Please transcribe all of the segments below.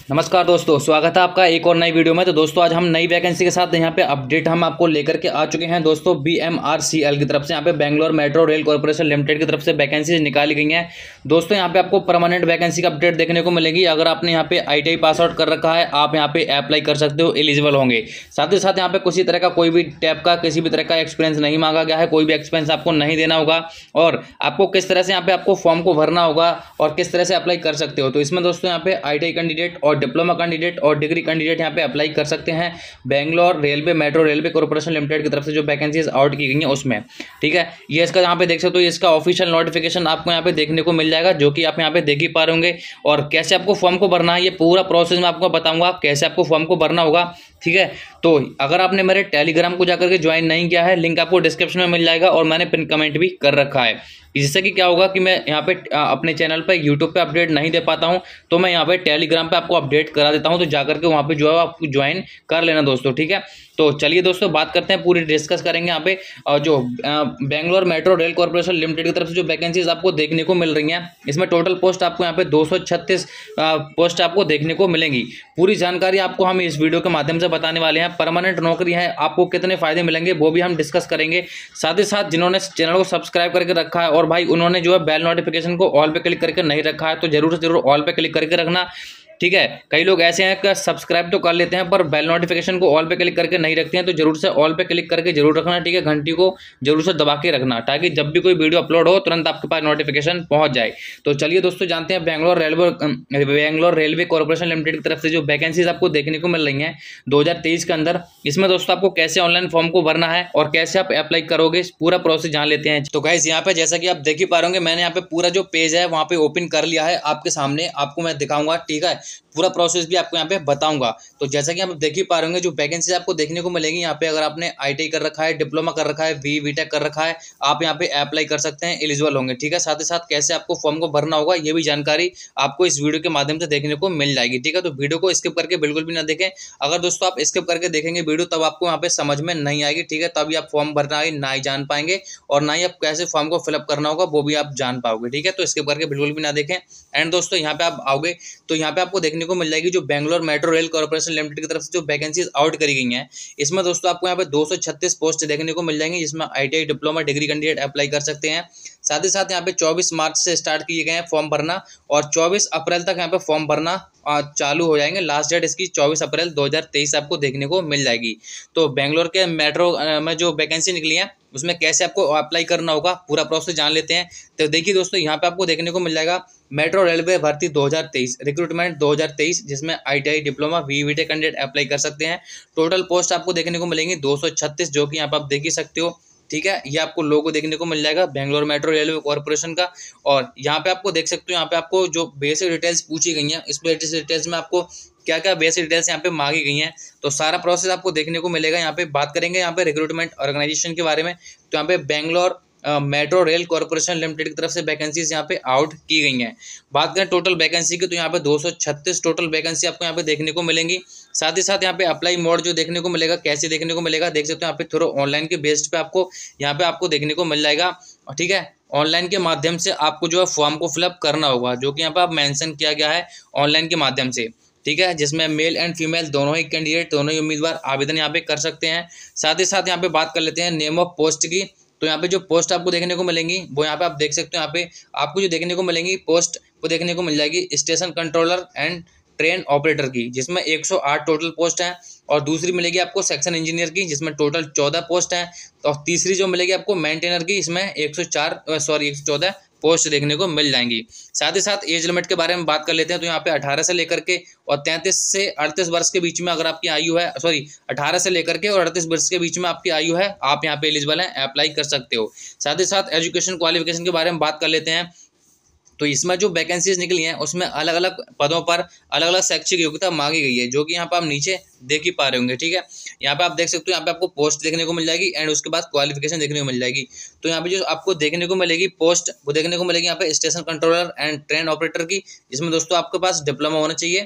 नमस्कार दोस्तों, स्वागत है आपका एक और नई वीडियो में। तो दोस्तों आज हम नई वैकेंसी के साथ यहाँ पे अपडेट हम आपको लेकर के आ चुके हैं। दोस्तों BMRCL की तरफ से यहाँ पे Bangalore metro rail corporation limited की तरफ से वैकेंसी निकाली गई हैं। दोस्तों यहाँ पे आपको परमानेंट वैकेंसी का अपडेट देखने को मिलेगी। अगर आपने यहाँ पे ITI पास आउट कर रखा है, आप यहाँ पे अप्लाई कर सकते हो, एलिजिबल होंगे। साथ ही साथ यहाँ पे किसी तरह का कोई भी टाइप का किसी भी तरह का एक्सपीरियंस नहीं मांगा गया है, कोई भी एक्सपीरियंस आपको नहीं देना होगा और आपको किस तरह से यहाँ पे आपको फॉर्म को भरना होगा और किस तरह से अप्लाई कर सकते हो। तो इसमें दोस्तों यहाँ पे ITI कैंडिडेट और डिप्लोमा कैंडिडेट और डिग्री कैंडिडेट यहाँ पे अप्लाई कर सकते हैं। Bangalore railway metro railway corporation limited की तरफ से जो वैकेंसीज आउट की गई हैं उसमें, ठीक है। ये इसका यहाँ पे देख सकते हो, इसका ऑफिशियल नोटिफिकेशन आपको यहाँ पे देखने को मिल जाएगा, जो कि आप यहाँ पे देख ही पा रहे होंगे। और कैसे आपको फॉर्म को भरना है, ये पूरा प्रोसेस मैं आपको बताऊंगा कैसे आपको फॉर्म को भरना होगा, ठीक है। तो अगर आपने मेरे टेलीग्राम को जाकर के ज्वाइन नहीं किया है, लिंक आपको डिस्क्रिप्शन में मिल जाएगा और मैंने पिन कमेंट भी कर रखा है। इससे कि क्या होगा कि मैं यहाँ पे अपने चैनल पे यूट्यूब पे अपडेट नहीं दे पाता हूँ, तो मैं यहाँ पे टेलीग्राम पे आपको अपडेट करा देता हूँ। तो जाकर के वहाँ पे जो है आपको ज्वाइन कर लेना दोस्तों, ठीक है। तो चलिए दोस्तों बात करते हैं, पूरी डिस्कस करेंगे यहाँ पे जो Bangalore metro rail corporation limited की तरफ से जो वैकेंसीज आपको देखने को मिल रही हैं। इसमें टोटल पोस्ट आपको यहाँ पे 236 पोस्ट आपको देखने को मिलेंगी। पूरी जानकारी आपको हम इस वीडियो के माध्यम से बताने वाले हैं। परमानेंट नौकरी है, आपको कितने फायदे मिलेंगे वो भी हम डिस्कस करेंगे। साथ ही साथ जिन्होंने चैनल को सब्सक्राइब करके रखा है और भाई उन्होंने जो है बेल नोटिफिकेशन को ऑल पे क्लिक करके नहीं रखा है, तो जरूर से जरूर ऑल पे क्लिक करके रखना, ठीक है। कई लोग ऐसे हैं कि सब्सक्राइब तो कर लेते हैं पर बेल नोटिफिकेशन को ऑल पे क्लिक करके नहीं रखते हैं, तो जरूर से ऑल पे क्लिक करके जरूर रखना, ठीक है। घंटी को जरूर से दबा के रखना ताकि जब भी कोई वीडियो अपलोड हो तुरंत आपके पास नोटिफिकेशन पहुंच जाए। तो चलिए दोस्तों जानते हैं बेंगलोर रेलवे कॉर्पोरेशन लिमिटेड की तरफ से जो वैकेंसीज आपको देखने को मिल रही हैं 2023 के अंदर। इसमें दोस्तों आपको कैसे ऑनलाइन फॉर्म को भरना है और कैसे आप अप्लाई करोगे, पूरा प्रोसेस जान लेते हैं। तो गाइस यहाँ पे जैसा कि आप देख ही पा रहे होंगे, मैंने यहाँ पे पूरा जो पेज है वहाँ पे ओपन कर लिया है आपके सामने, आपको मैं दिखाऊंगा, ठीक है। पूरा प्रोसेस भी आपको यहाँ पे बताऊंगा। तो जैसा कि आप देख ही पा रहे होंगे, जो वैकेंसी आपको देखने को मिलेगी यहाँ पे, अगर आपने ITI कर रखा है, डिप्लोमा कर रखा है, BTech कर रखा है, आप यहाँ पे अप्लाई कर सकते हैं, एलिजिबल होंगे, ठीक है। साथ ही साथ कैसे आपको फॉर्म को भरना होगा ये भी जानकारी आपको इस वीडियो के माध्यम से देखने को मिल जाएगी, ठीक है। तो वीडियो को स्किप करके बिल्कुल भी ना देखें। अगर दोस्तों आप स्किप करके देखेंगे वीडियो तब आपको यहाँ पे समझ में नहीं आएगी, ठीक है। तभी आप फॉर्म भरना ना ही जान पाएंगे और ना ही आप कैसे फॉर्म को फिलअप करना होगा वो भी आप जान पाओगे, ठीक है। तो स्किप करके बिल्कुल भी ना देखें। एंड दोस्तों यहाँ पे आप आओगे तो यहाँ पे आपको देखने को मिल जाएगी जो Bangalore metro rail corporation limited की तरफ से जो वैकेंसीज आउट करी गई हैं। इसमें दोस्तों आपको यहाँ पे 236 पोस्ट देखने को मिल जाएंगी, जिसमें ITI diploma degree candidate apply कर सकते हैं। साथ ही साथ यहाँ पे 24 मार्च से स्टार्ट किए गए हैं फॉर्म भरना और 24 अप्रैल तक यहाँ पे फॉर्म भरना चालू हो जाएंगे। लास्ट डेट इसकी 24 अप्रैल 2023 आपको देखने को मिल जाएगी। तो बेंगलोर के मेट्रो में जो वैकेंसी निकली है उसमें कैसे आपको अप्लाई करना होगा पूरा प्रोसेस जान लेते हैं। तो देखिए दोस्तों यहाँ पे आपको देखने को मिल जाएगा मेट्रो रेलवे भर्ती 2023 रिक्रूटमेंट 2023, जिसमें ITI diploma BTech candidate apply कर सकते हैं। टोटल पोस्ट आपको देखने को मिलेंगी 236, जो कि यहाँ पे आप देख ही सकते हो, ठीक है। ये आपको लोगो देखने को मिल जाएगा बेंगलोर मेट्रो रेलवे कॉर्पोरेशन का। और यहाँ पे आपको देख सकते हो, यहाँ पे आपको जो बेसिक डिटेल्स पूछी गई हैं, इस बेसिक डिटेल्स में आपको क्या क्या बेसिक डिटेल्स यहाँ पे मांगी गई हैं, तो सारा प्रोसेस आपको देखने को मिलेगा। यहाँ पे बात करेंगे यहाँ पे रिक्रूटमेंट ऑर्गेनाइजेशन के बारे में। तो यहाँ पे Bangalore metro rail corporation limited की तरफ से वैकेंसीज यहाँ पे आउट की गई हैं। बात करें टोटल वैकेंसी की, तो यहाँ पे 236 टोटल वैकेंसी आपको यहाँ पे देखने को मिलेंगी। साथ ही साथ यहाँ पे अप्लाई मोड जो देखने को मिलेगा, कैसे देखने को मिलेगा देख सकते हो, यहाँ पे थ्रू ऑनलाइन के बेस्ड पे आपको यहाँ पे आपको देखने को मिल जाएगा, ठीक है। ऑनलाइन के माध्यम से आपको जो है फॉर्म को फिलअप करना होगा, जो कि यहाँ पे आप मेंशन किया गया है ऑनलाइन के माध्यम से, ठीक है। जिसमें मेल एंड फीमेल दोनों ही कैंडिडेट, दोनों ही उम्मीदवार आवेदन यहाँ पे कर सकते हैं। साथ ही साथ यहाँ पे बात कर लेते हैं नेम ऑफ पोस्ट की। तो यहाँ पे जो पोस्ट आपको देखने को मिलेंगी वो यहाँ पे आप देख सकते हो, यहाँ पे आपको जो देखने को मिलेंगी पोस्ट वो देखने को मिल जाएगी station controller and train operator की, जिसमें 108 टोटल पोस्ट हैं। और दूसरी मिलेगी आपको सेक्शन इंजीनियर की, जिसमें टोटल 14 पोस्ट हैं। और तीसरी जो मिलेगी आपको मेंटेनर की, इसमें 114 पोस्ट देखने को मिल जाएंगी। साथ ही साथ एज लिमिट के बारे में बात कर लेते हैं। तो यहाँ पे 18 से लेकर के और 33 से 38 वर्ष के बीच में अगर आपकी आयु है, 18 से लेकर के और 38 वर्ष के बीच में आपकी आयु है, आप यहाँ पे एलिजिबल हैं, अप्लाई कर सकते हो। साथ ही साथ एजुकेशन क्वालिफिकेशन के बारे में बात कर लेते हैं। तो इसमें जो वैकेंसीज निकली हैं उसमें अलग अलग पदों पर अलग अलग शैक्षिक योग्यता मांगी गई है, जो कि यहाँ पर आप नीचे देख ही पा रहे होंगे, ठीक है। यहाँ पे आप देख सकते हो, यहाँ पे आपको पोस्ट देखने को मिल जाएगी एंड उसके बाद क्वालिफिकेशन देखने को मिल जाएगी। तो यहाँ पे जो आपको देखने को मिलेगी पोस्ट वो देखने को मिलेगी यहाँ पे station controller and train operator की, जिसमें दोस्तों आपके पास डिप्लोमा होना चाहिए।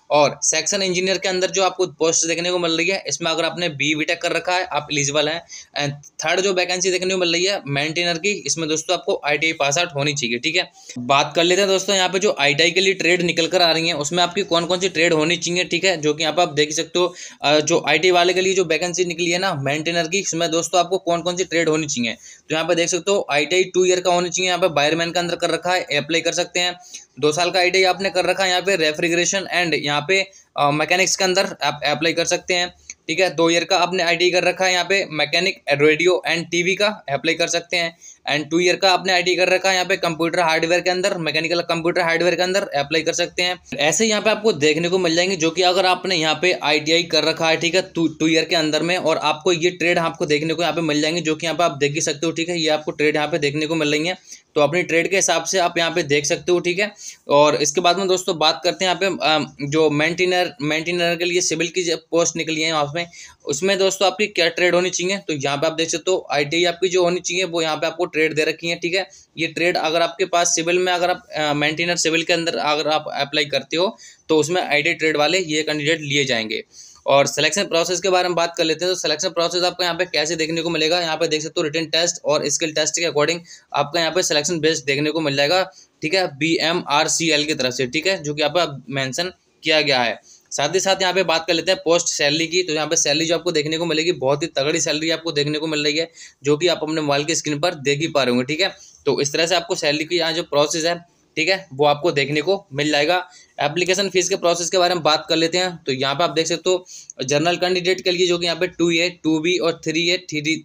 और सेक्शन इंजीनियर के अंदर जो आपको पोस्ट देखने को मिल रही है, इसमें अगर आपने BTech कर रखा है आप एलिजिबल हैं। एंड थर्ड जो वैकेंसी देखने को मिल रही है मेंटेनर की, इसमें दोस्तों आपको ITI पास आउट होनी चाहिए। ठीक है, बात कर लेते हैं दोस्तों यहाँ पे जो ITI के लिए ट्रेड निकल कर आ रही है उसमें आपकी कौन कौन सी ट्रेड होनी चाहिए। ठीक है, जो कि यहाँ पे आप देख सकते हो जो ITI वाले के लिए जो वैकेंसी निकली है ना मेंटेनर की, इसमें दोस्तों आपको कौन कौन सी ट्रेड होनी चाहिए। तो यहाँ पे देख सकते हो ITI 2 ईयर का होनी चाहिए, यहाँ पे वायरमैन का अंदर कर रखा है, अप्लाई कर सकते हैं। 2 साल का ITI आपने कर रखा है यहाँ पे रेफ्रिजरेशन एंड यहाँ पे मैकेनिक्स के अंदर आप अप्लाई कर सकते हैं। ठीक है, 2 ईयर का आपने ITI कर रखा है यहाँ पे मैकेनिक रेडियो एंड TV का अप्लाई कर सकते हैं। एंड 2 ईयर का आपने ITI कर रखा है यहाँ पे कंप्यूटर हार्डवेयर के अंदर, मैकेनिकल कंप्यूटर हार्डवेयर के अंदर अप्लाई कर सकते हैं। ऐसे यहाँ पे आपको देखने को मिल जाएंगे जो कि अगर आपने यहाँ पे ITI कर रखा है, ठीक है, 2 ईयर के अंदर में, और आपको ये ट्रेड आपको देखने को यहाँ पे मिल जाएंगे जो कि यहाँ पे आप देख ही सकते हो। ठीक है, ये आपको ट्रेड यहाँ पे देखने को मिल रही है, तो अपनी ट्रेड के हिसाब से आप यहाँ पे देख सकते हो। ठीक है, और इसके बाद में दोस्तों बात करते हैं यहाँ पे जो मेंटेनर के लिए सिविल की पोस्ट निकली है वहाँ पे, उसमें दोस्तों आपकी क्या ट्रेड होनी चाहिए। तो यहाँ पे आप देख सकते हो ITI आपकी जो होनी चाहिए वो यहाँ पे आपको ट्रेड दे रखी है। ठीक है, ये ट्रेड अगर आपके पास सिविल में, अगर आप मेंटेनर सिविल के अंदर अगर आप अप्लाई करते हो तो उसमें ITI ट्रेड वाले ये कैंडिडेट लिए जाएंगे। और सिलेक्शन प्रोसेस के बारे में बात कर लेते हैं। तो सिलेक्शन प्रोसेस आपको यहाँ पे कैसे देखने को मिलेगा, यहाँ पे देख सकते हो रिटन टेस्ट और स्किल टेस्ट के अकॉर्डिंग आपका यहाँ पे सिलेक्शन बेस्ड देखने को मिल जाएगा। ठीक है, BMRCL की तरफ से। ठीक है, जो कि यहाँ पे मेंशन किया गया है। साथ ही साथ यहाँ पे बात कर लेते हैं पोस्ट सैलरी की। तो यहाँ पे सैलरी जो आपको देखने को मिलेगी बहुत ही तगड़ी सैलरी आपको देखने को मिल रही है, जो कि आप अपने मोबाइल की स्क्रीन पर देख ही पा रहे होंगे। ठीक है, तो इस तरह से आपको सैलरी की यहाँ जो प्रोसेस है, ठीक है, वो आपको देखने को मिल जाएगा। एप्लीकेशन फीस के प्रोसेस के बारे में बात कर लेते हैं। तो यहाँ पे आप देख सकते हो जनरल कैंडिडेट के लिए जो कि यहाँ पे 2A 2B और 3A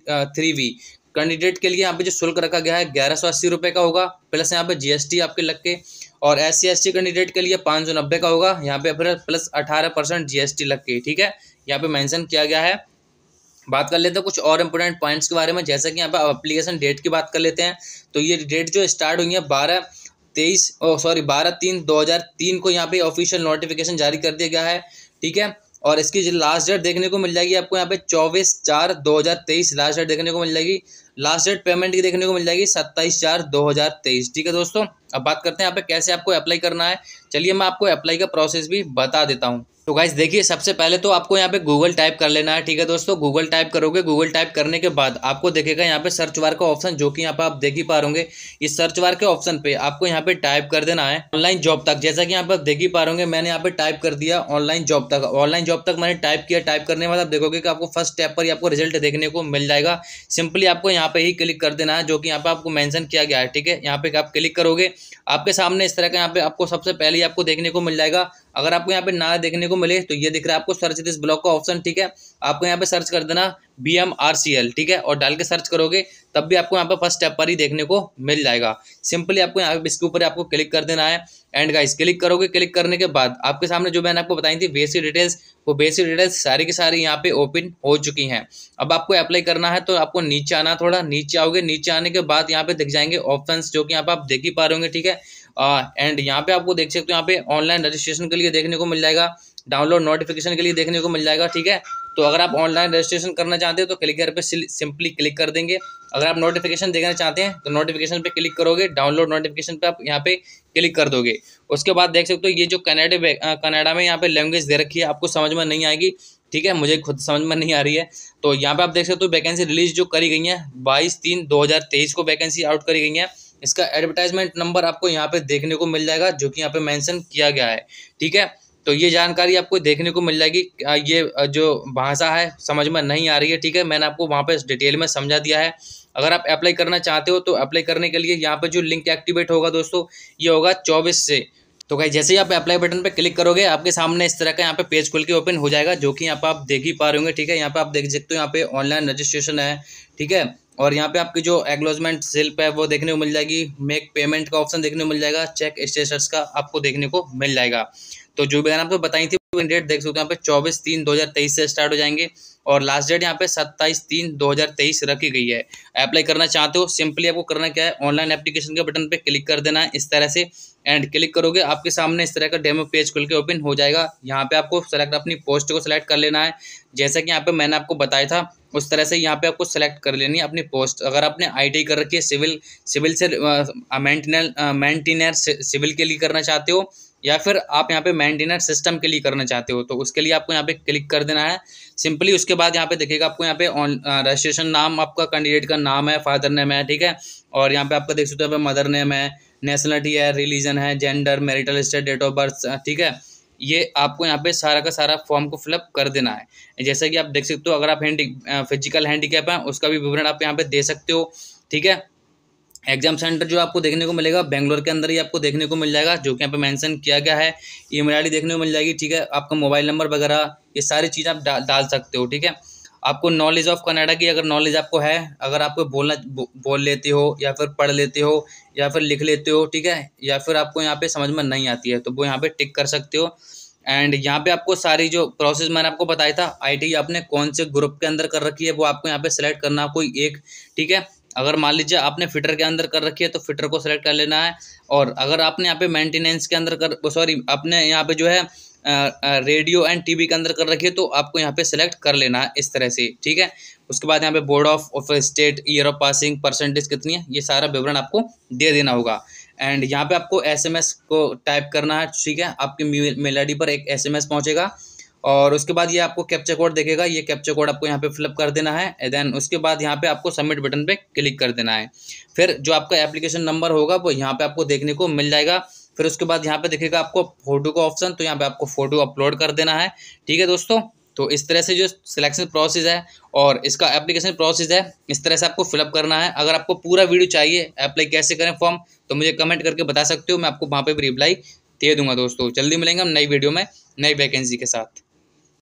3B कैंडिडेट के लिए यहाँ पे जो शुल्क रखा गया है 1180 रुपये का होगा, प्लस यहाँ पे GST आपके लग के। और SC ST कैंडिडेट के लिए 590 का होगा, यहाँ पे फिर प्लस 18% GST लग के। ठीक है, यहाँ पे मेंशन किया गया है। बात कर लेते हैं कुछ और इंपोर्टेंट पॉइंट्स के बारे में, जैसे कि यहाँ पे एप्लीकेशन डेट की बात कर लेते हैं। तो ये डेट जो स्टार्ट हुई है 12/3/2003 को यहाँ पे ऑफिशियल नोटिफिकेशन जारी कर दिया गया है। ठीक है, और इसकी जो लास्ट डेट देखने को मिल जाएगी आपको यहाँ पे 24/4/2023 लास्ट डेट देखने को मिल जाएगी। लास्ट डेट पेमेंट की देखने को मिल जाएगी 27/4/2023। ठीक है दोस्तों, अब बात करते हैं यहाँ पे कैसे आपको अप्लाई करना है। चलिए मैं आपको अप्लाई का प्रोसेस भी बता देता हूँ। तो गाइस देखिए, सबसे पहले तो आपको यहाँ पे गूगल टाइप कर लेना है। ठीक है दोस्तों, गूगल टाइप करोगे, गूगल टाइप करने के बाद आपको देखेगा यहाँ पे सर्च बार का ऑप्शन, जो कि यहाँ पे आप देख ही पा रहे इस सर्च बार के ऑप्शन पे आपको यहाँ पे टाइप कर देना है ऑनलाइन जॉब तक। जैसा कि यहाँ पे आप देख ही पा रहे मैंने यहाँ पे टाइप कर दिया ऑनलाइन जॉब तक। ऑनलाइन जॉब तक मैंने टाइप किया। टाइप करने के बाद आप देखोगे कि आपको फर्स्ट स्टेप पर ही आपको रिजल्ट देखने को मिल जाएगा। सिंपली आपको यहाँ पे ही क्लिक कर देना है, जो कि यहाँ पे आपको मेंशन किया गया है। ठीक है, यहाँ पे आप क्लिक करोगे, आपके सामने इस तरह का यहाँ पे आपको सबसे पहले ही आपको देखने को मिल जाएगा। अगर आपको यहाँ पे ना देखने को मिले तो ये दिख रहा है आपको सर्च दिस ब्लॉक का ऑप्शन। ठीक है, आपको यहाँ पे सर्च कर देना BMRCL। ठीक है, और डाल के सर्च करोगे तब भी आपको यहाँ पे फर्स्ट स्टेप पर ही देखने को मिल जाएगा। सिंपली आपको यहाँ इसके ऊपर आपको क्लिक कर देना है। एंड गाइस क्लिक करोगे, क्लिक करने के बाद आपके सामने जो मैंने आपको बताई थी बेसिक डिटेल्स, वो बेसिक डिटेल्स सारी की सारी यहाँ पे ओपन हो चुकी हैं। अब आपको अप्लाई करना है तो आपको नीचे आना, थोड़ा नीचे आओगे। नीचे आने के बाद यहाँ पे दिख जाएंगे ऑप्शंस, जो कि यहाँ पे आप देख ही पा रहे होंगे। ठीक है, एंड यहाँ पे आपको देख सकते हो यहाँ पे ऑनलाइन रजिस्ट्रेशन के लिए देखने को मिल जाएगा, डाउनलोड नोटिफिकेशन के लिए देखने को मिल जाएगा। ठीक है, तो अगर आप ऑनलाइन रजिस्ट्रेशन करना चाहते हो तो क्लिक पे सिंपली क्लिक कर देंगे। अगर आप नोटिफिकेशन देखना चाहते हैं तो नोटिफिकेशन पे क्लिक करोगे, डाउनलोड नोटिफिकेशन पे आप यहाँ पे क्लिक कर दोगे। उसके बाद देख सकते हो ये जो कनाडा में यहाँ पे लैंग्वेज दे रखी है, आपको समझ में नहीं आएगी। ठीक है, मुझे खुद समझ में नहीं आ रही है। तो यहाँ पे आप देख सकते हो वैकेंसी रिलीज जो करी गई है 22/3/2023 को वैकेंसी आउट करी गई है। इसका एडवर्टाइजमेंट नंबर आपको यहाँ पे देखने को मिल जाएगा, जो कि यहाँ पे मेंशन किया गया है। ठीक है, तो ये जानकारी आपको देखने को मिल जाएगी। ये जो भाषा है समझ में नहीं आ रही है, ठीक है, मैंने आपको वहाँ पे डिटेल में समझा दिया है। अगर आप अप्लाई करना चाहते हो तो अप्लाई करने के लिए यहाँ पे जो लिंक एक्टिवेट होगा दोस्तों, ये होगा 24 से। तो गाइस जैसे ही आप अप्लाई बटन पे क्लिक करोगे, आपके सामने इस तरह का यहाँ पे पेज खुल के ओपन हो जाएगा, जो कि यहाँ पे आप देख ही पा रहे होंगे। ठीक है, यहाँ पे आप देख सकते हो यहाँ पे ऑनलाइन रजिस्ट्रेशन है। ठीक है, और यहाँ पे आपकी जो एक्नॉलेजमेंट स्लिप है वो देखने को मिल जाएगी, मेक पेमेंट का ऑप्शन देखने को मिल जाएगा, चेक स्टेटस का आपको देखने को मिल जाएगा। तो जो भी मैंने आपको बताई थी डेट देख सकते हो यहाँ पे 24/3/2023 से स्टार्ट हो जाएंगे, और लास्ट डेट यहाँ पे 27/3/2023 रखी गई है। अप्लाई करना चाहते हो सिंपली आपको करना क्या है, ऑनलाइन एप्लीकेशन के बटन पे क्लिक कर देना है इस तरह से। एंड क्लिक करोगे, आपके सामने इस तरह का डेमो पेज खुल के ओपन हो जाएगा। यहाँ पे आपको सेलेक्ट अपनी पोस्ट को सिलेक्ट कर लेना है, जैसा कि यहाँ पे मैंने आपको बताया था उस तरह से यहाँ पे आपको सेलेक्ट कर लेनी है अपनी पोस्ट। अगर आपने ITI कर रखी है सिविल से मेंटेनर सिविल के लिए करना चाहते हो या फिर आप यहाँ पे मेंटेनर सिस्टम के लिए करना चाहते हो तो उसके लिए आपको यहाँ पे क्लिक कर देना है सिंपली। उसके बाद यहाँ पे देखिएगा आपको यहाँ पे रजिस्ट्रेशन नाम आपका कैंडिडेट का नाम है, फादर नेम है, ठीक है। और यहाँ पे आपका देख सकते हो यहाँ पे मदर नेम है, नेशनलिटी है, रिलीजन है, gender, marital state, date of birth, ठीक है। ये आपको यहाँ पे सारा का सारा फॉर्म को फिलअप कर देना है। जैसा कि आप देख सकते हो अगर आप फिजिकल हैंडीकैप हैं उसका भी विवरण आप यहाँ पे दे सकते हो, ठीक है। एग्जाम सेंटर जो आपको देखने को मिलेगा बेंगलोर के अंदर ही आपको देखने को मिल जाएगा, जो कि यहाँ पे मेंशन किया गया है। ईमेल आईडी देखने को मिल जाएगी, ठीक है। आपका मोबाइल नंबर वगैरह ये सारी चीज़ आप डाल सकते हो, ठीक है। आपको नॉलेज ऑफ कनाडा की अगर नॉलेज आपको है, अगर आपको बोल लेते हो या फिर पढ़ लेते हो या फिर लिख लेते हो, ठीक है, या फिर आपको यहाँ पे समझ में नहीं आती है तो वो यहाँ पे टिक कर सकते हो। एंड यहाँ पे आपको सारी जो प्रोसेस मैंने आपको बताया था आईटी आपने कौन से ग्रुप के अंदर कर रखी है वो आपको यहाँ पे सेलेक्ट करना कोई एक, ठीक है। अगर मान लीजिए आपने फिटर के अंदर कर रखी है तो फिटर को सेलेक्ट कर लेना है। और अगर आपने यहाँ पे मेंटेनेंस के अंदर आपने यहाँ पे जो है रेडियो एंड टीवी के अंदर कर रखी है तो आपको यहाँ पे सेलेक्ट कर लेना है इस तरह से, ठीक है। उसके बाद यहाँ पे board of state, year of passing, percentage कितनी है, ये सारा विवरण आपको दे देना होगा। एंड यहाँ पे आपको एसएमएस को टाइप करना है, ठीक है। आपकी मेल आईडी पर एक एसएमएस पहुँचेगा और उसके बाद ये आपको कैप्चा कोड देखेगा, ये कैप्चा कोड आपको यहाँ पे फिलअप कर देना है। देन उसके बाद यहाँ पे आपको सबमिट बटन पे क्लिक कर देना है। फिर जो आपका एप्लीकेशन नंबर होगा वो यहाँ पे आपको देखने को मिल जाएगा। फिर उसके बाद यहाँ पे दिखेगा आपको फोटो का ऑप्शन, तो यहाँ पे आपको फोटो अपलोड कर देना है, ठीक है दोस्तों। तो इस तरह से जो सिलेक्शन प्रोसेस है और इसका एप्लीकेशन प्रोसेस है इस तरह से आपको फिलअप करना है। अगर आपको पूरा वीडियो चाहिए अप्लाई कैसे करें फॉर्म तो मुझे कमेंट करके बता सकते हो, मैं आपको वहाँ पे भी रिप्लाई दे दूंगा दोस्तों। जल्दी मिलेंगे हम नई वीडियो में नई वैकेंसी के साथ।